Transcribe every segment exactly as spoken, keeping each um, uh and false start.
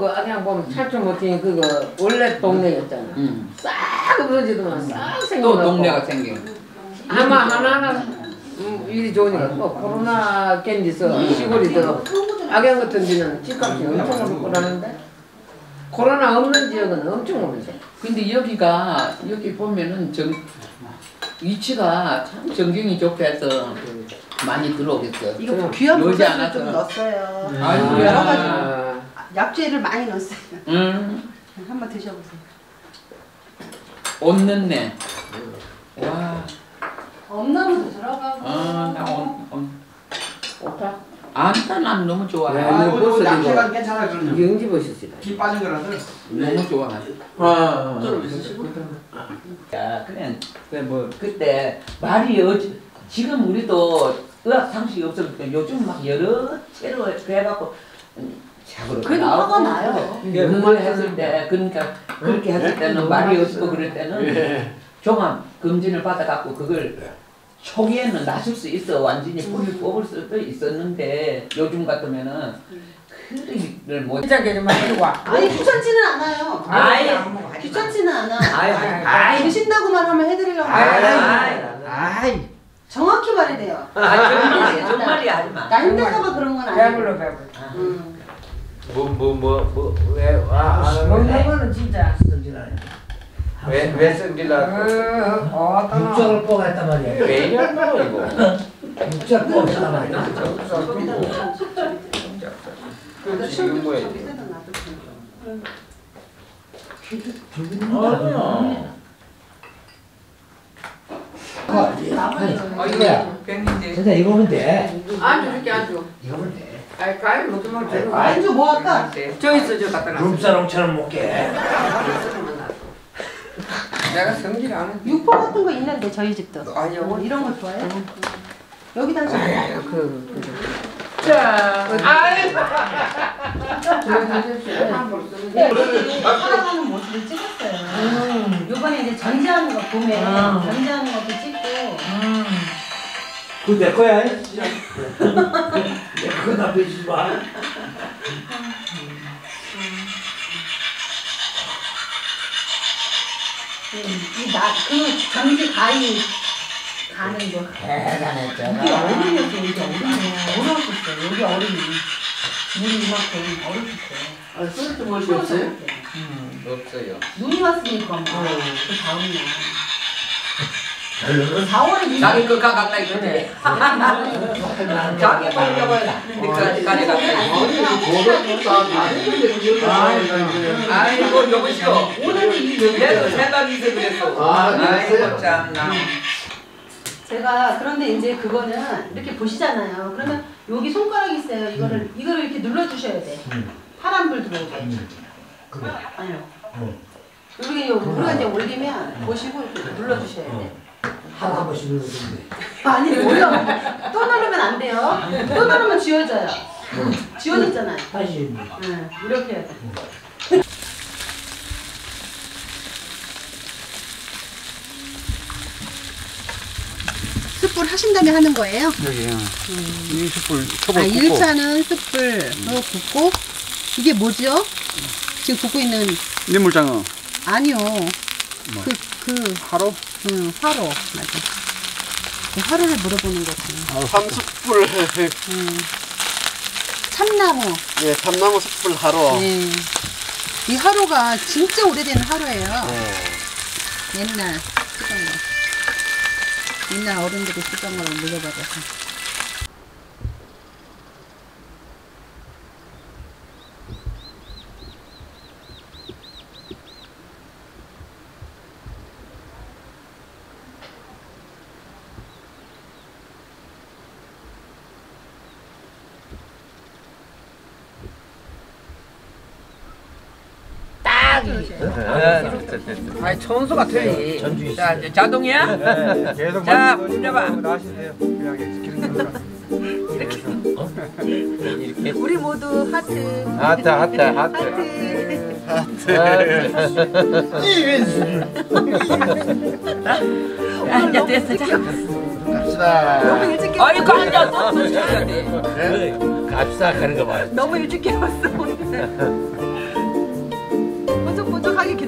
그냥 보면 찰줄 못하니 그거 원래 동네였잖아. 음. 싹 없어지더만 싹 생겨. 또 동네가 생겨. 아마 하나하나 음, 일이 좋으니까 또 코로나 견디서 시골이 더 악양 같은 데는 집값이 엄청 오를 거라는데 코로나 없는 지역은 엄청 오르죠. 근데 여기가 여기 보면은 정 위치가 참 전경이 좋게 해서 많이 들어오겠어. 이거 귀한 여지 버섯을 않아서. 좀 넣었어요. 음. 아이고, 여러 야. 가지 약재를 많이 넣었어요. 음. 한번 드셔보세요. 옷 넣네. 와. 엄나무도 들어가고. 아, 나 옷, 옷. 오타? 안타 난 너무 좋아. 네. 아, 뭐 이거 약재가 괜찮아 그러면. 영지 버섯이다. 기 빠진 거라서. 너무 좋아. 아, 야, 그래. 그래 뭐 그때 말이 어 지금 우리도 의학 상식이 없었을 때 요즘 막 여러 채로 해갖고 작으로 그래도 화가 나요. 그거 했을 때 그러니까 그렇게 했을 때는 말이 없고 그럴 때는 종합 검진을 받아갖고 그걸 초기에는 낫을 수 있어. 완전히 뿌리를 뽑을 수도 있었는데 요즘 같으면은 그를 못 진짜 좀 만들고 와. 아니 귀찮지는 않아요. 아이. 귀찮지는 않아. 아이, 아이, 아이. 드신다고만 하면 해드리려고. 아이, 아이. 아이. 정확히 말해야 돼요. 아, 정말이야, 정말이야, 하지 마. 나 힘들까봐 그런 건 아니에요. 배불러 배불러. 음. 뭐뭐뭐뭐왜 먹는 거는 진짜. 왜왜 승질나? 육전을 뽑았단 말이야. 왜 이러노 이거? 육전 뽑았단 말이야. 그 지금 뭐야? 아, 이거 뱅인데. 진짜 이거 하면 돼. 안주 줄게 안주. 이거 하면 돼. 아이 과일 먹지 말고 저리 와. 안주 뭐 할까? 저 있어 저 갖다 놔. 룸사롱처럼 먹게. 내가 성질 안 해. 육포 같은 거 있는데 저희 집도. 아니요. 뭐 이런 거 좋아해? 여기다 좀. 그 그. 자, 아이. 살아가는 모습을 찍었어요. 요번에 이제 전지하는 거 보면 전지하는 것도 찍고. 그거 내 거야. 내 그거 나 빼지 마. 이나그 전지 가위 가는 거. 대단했잖아. 이게 어른이었어. 이게 어른이야. 어려웠었어. 여기 어른이. 눈이 이만큼 어렸었어. 아 소주 먹을 없어요? 음, 없어요. 눈이 왔으니까 뭐. 그 다음날. 사월에 자기 거 가갔다 이거지. 자기 먹으려고 했는데 가리 갔다. 아이고 여보시오. 오늘은 내도 생각이 있어 그랬어. 아이고 참나. 제가 그런데 이제 그거는 이렇게 보시잖아요. 그러면 여기 손가락이 있어요. 이거를 이거를 이렇게 눌러주셔야 돼. 파란불 들어오게. 아니요. 이렇게 우리가 이제 올리면 보시고 이렇게 눌러주셔야 돼. 한 번씩 누르는데. 아니 뭐야? 또 누르면 안 돼요. 또 누르면 지워져요. 지워졌잖아요. 다시. 응, 이렇게 해야 돼. 숯불 하신 다음에 하는 거예요? 여기요. 이 숯불 아, 톱을 굽고. 일 차는 숯불로 굽고 이게 뭐죠? 지금 굽고 있는 민물장어. 아니요. 뭐? 그, 그, 하루? 응, 화로. 맞아. 그 화로를 물어보는 거지. 삼숯불. 응. 참나무. 예, 참나무 숯불 하루. 네. 이 화로가 진짜 오래된 화로예요. 네. 옛날 쓰던 거. 옛날 어른들이 쓰던 거를 물려받아서. 아니 청소가 틀리. 전주 자 이제 자동이야? 네, 계속 자, 만지고 문잡아. 나시세요. 그냥 기름 이렇게. 우리 모두 하트. 하트 하트 하트. 야 됐어 자. 갑시다. 너무 일찍 깨 아이고 앉아 또 갑시다 가는 거 봐. 너무 일찍 깨웠어 오늘.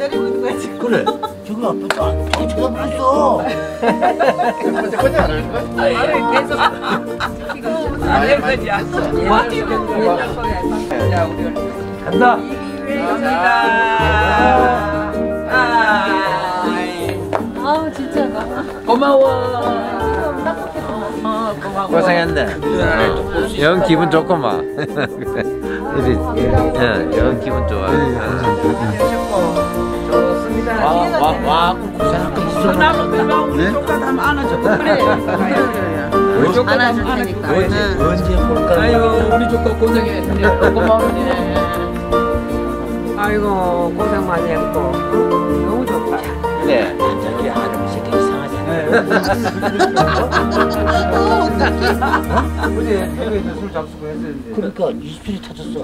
기다리고 있는 거야 지금. 그래. 저거 앞에 딱 쳐다봤어. 번째 안 할 거야? 아니 계속 안될 거지 자 우리 간다. 감사합니다. 아 진짜. 고마워. 어, 고마워. 고생했네. 영 기분 좋구만. 이리, 예, 영 기분 좋아. 좋습니다. 와, 와, 와, 고생한 거 있어. 나도 그만 우리 조카 한번 안아줘. 그래. 우리 조카 안아줄 한번 테니까. 안아줘. 응. 언제 볼까? 아유 우리 조카 고생해. 고마워네. 아이고 고생 많이 했고 너무 좋다. 그래. 저기 하름 새끼 이상하잖아. 어제 해외에서 술 잡수고 했었는데 그러니까 이십칠이 터졌어.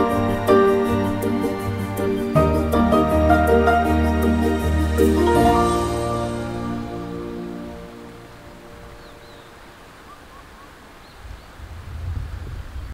아